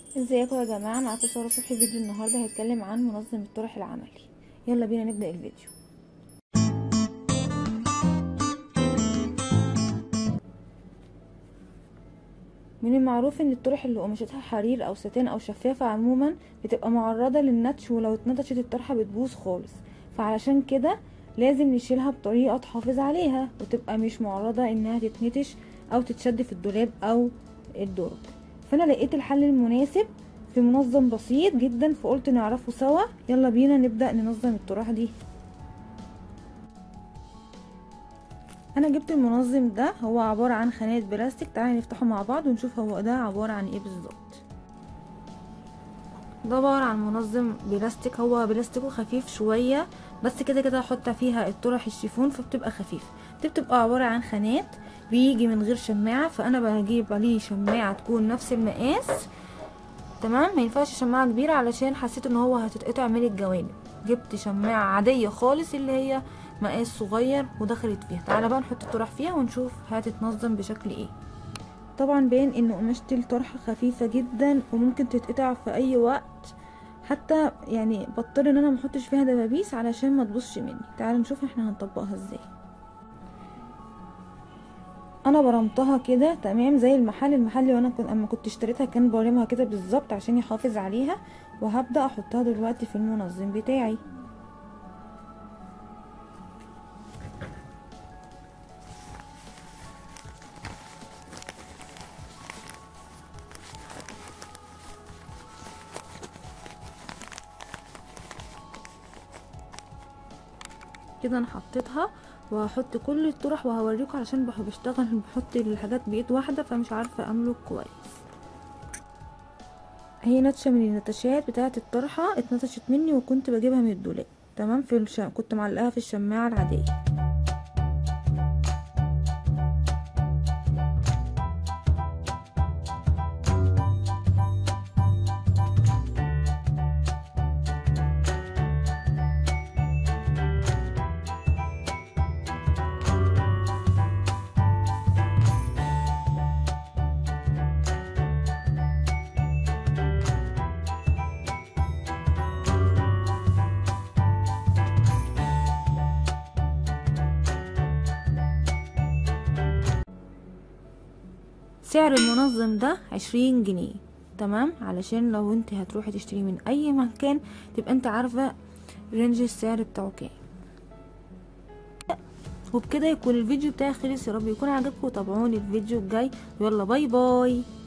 ازيكم يا جماعه، معاكم ساره صبحي. فيديو النهارده هيتكلم عن منظم الطرح العملي. يلا بينا نبدا الفيديو. من المعروف ان الطرح اللي قماشتها حرير او ستان او شفافه عموما بتبقى معرضه للنتش، ولو اتنتشت الطرحه بتبوظ خالص. فعلشان كده لازم نشيلها بطريقه تحافظ عليها وتبقى مش معرضه انها تتنتش او تتشد في الدولاب او الدرج. فانا لقيت الحل المناسب في منظم بسيط جدا، فقلت نعرفه سوا. يلا بينا نبدا ننظم الطرح دي. انا جبت المنظم ده، هو عبارة عن خانات بلاستيك. تعالى نفتحه مع بعض ونشوف هو ده عبارة عن ايه بالظبط. ده عبارة عن منظم بلاستيك، هو بلاستيكه خفيف شوية، بس كده كده هحط فيها الطرح الشيفون فبتبقى خفيفة. دي بتبقى عبارة عن خانات، بيجي من غير شماعة، فانا بجيب عليه شماعة تكون نفس المقاس. تمام، ما ينفعش شماعة كبيرة علشان حسيت ان هو هتتقطع من الجوانب. جبت شماعة عادية خالص اللي هي مقاس صغير ودخلت فيها. تعالى بقى نحط الطرح فيها ونشوف هتتنظم بشكل ايه. طبعا باين ان قماشة الطرح خفيفة جدا وممكن تتقطع في اي وقت، حتى يعني بضطر ان انا محطش فيها دبابيس علشان ما تبوظش مني. تعالى نشوف احنا هنطبقها ازاي. انا برمتها كده تمام زي المحل وانا اما كنت اشتريتها كان بارمها كده بالظبط عشان يحافظ عليها. وهبدأ احطها دلوقتي في المنظم بتاعي. كده انا حطيتها، وهحط كل الطرح وهوريكم علشان بشتغل بحط الحاجات بايد واحده فمش عارفه املك كويس. هي نتشه من النتشات بتاعه الطرحه اتنتشت مني وكنت بجيبها من الدولاب. تمام، كنت معلقاها في الشماعه العاديه. سعر المنظم ده 20 جنيه. تمام، علشان لو انت هتروحي تشتري من اي مكان تبقى انت عارفة رينج السعر بتاعه كام. وبكده يكون الفيديو بتاعي خلص. يا رب يكون عجبكم، وتابعوني الفيديو الجاي. يلا باي باي.